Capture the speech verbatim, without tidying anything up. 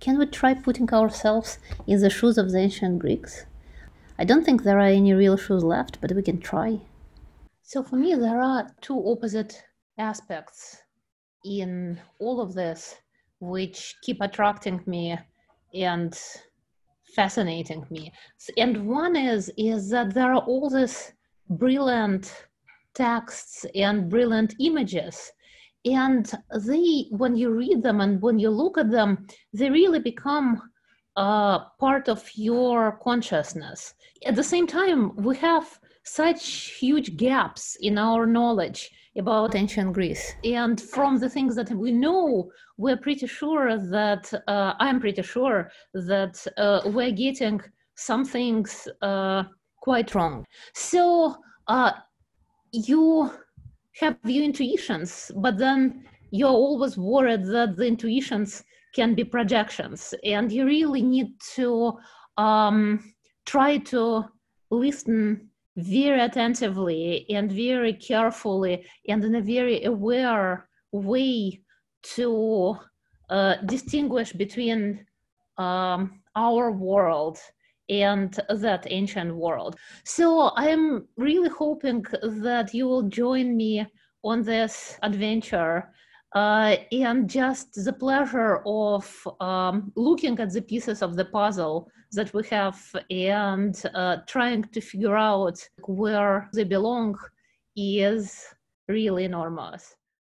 Can we try putting ourselves in the shoes of the ancient Greeks? I don't think there are any real shoes left, but we can try. So for me, there are two opposite aspects in all of this which keep attracting me and fascinating me. And one is, is that there are all these brilliant texts and brilliant images. And they, when you read them and when you look at them, they really become uh, part of your consciousness. At the same time, we have such huge gaps in our knowledge about ancient Greece. And from the things that we know, we're pretty sure that, uh, I'm pretty sure that uh, we're getting some things uh, quite wrong. So uh, you have your intuitions, but then you're always worried that the intuitions can be projections, and you really need to um, try to listen very attentively and very carefully and in a very aware way to uh, distinguish between um, our world and that ancient world. So I'm really hoping that you will join me on this adventure uh, and just the pleasure of um, looking at the pieces of the puzzle that we have and uh, trying to figure out where they belong is really enormous.